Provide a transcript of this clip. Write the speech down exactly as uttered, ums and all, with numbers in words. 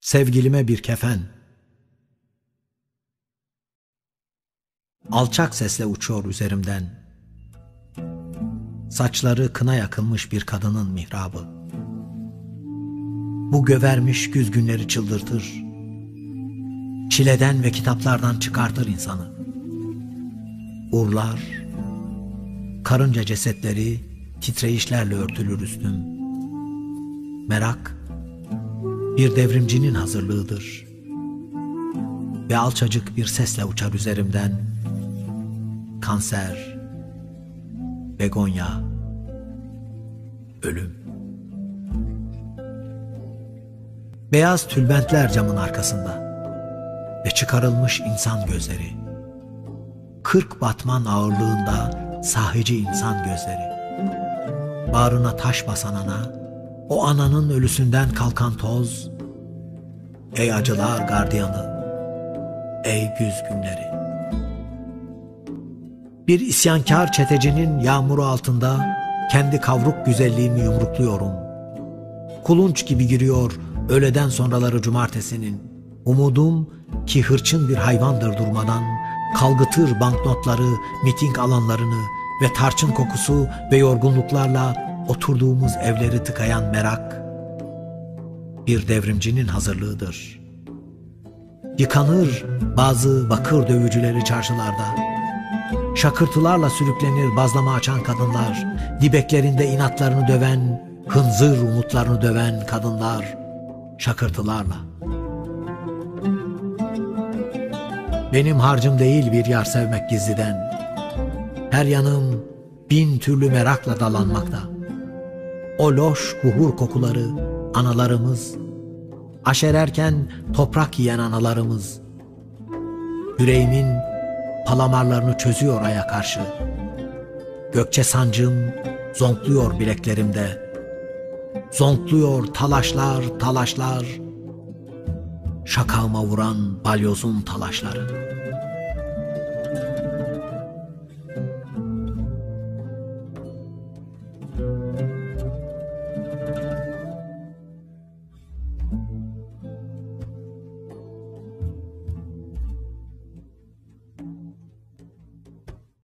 Sevgilime bir kefen. Alçak sesle uçuyor üzerimden. Saçları kına yakılmış bir kadının mihrabı. Bu gövermiş güz günleri çıldırtır. Çileden ve kitaplardan çıkartır insanı. Urlar, karınca cesetleri titreyişlerle örtülür üstüm. Merak, bir devrimcinin hazırlığıdır. Ve alçacık bir sesle uçar üzerimden. Kanser, begonya, ölüm. Beyaz tülbentler camın arkasında ve çıkarılmış insan gözleri. Kırk batman ağırlığında sahici insan gözleri. Bağrına taş basan ana, o ananın ölüsünden kalkan toz. Ey acılar gardiyanı, ey güz günleri. Bir isyankar çetecinin yağmuru altında kendi kavruk güzelliğimi yumrukluyorum. Kulunç gibi giriyor öğleden sonraları cumartesinin. Umudum ki hırçın bir hayvandır durmadan, kalgıtır banknotları, miting alanlarını ve tarçın kokusu ve yorgunluklarla oturduğumuz evleri tıkayan merak, bir devrimcinin hazırlığıdır. Yıkanır bazı bakır dövücüleri çarşılarda. Şakırtılarla sürüklenir bazlama açan kadınlar, dibeklerinde inatlarını döven, hınzır umutlarını döven kadınlar, şakırtılarla. Benim harcım değil bir yar sevmek gizliden. Her yanım bin türlü merakla dalanmakta. O loş buhur kokuları analarımız, aşererken toprak yiyen analarımız. Yüreğimin palamarlarını çözüyor aya karşı. Gökçe sancım zonkluyor bileklerimde. Zonkluyor talaşlar talaşlar. Şakağıma vuran balyozun talaşları.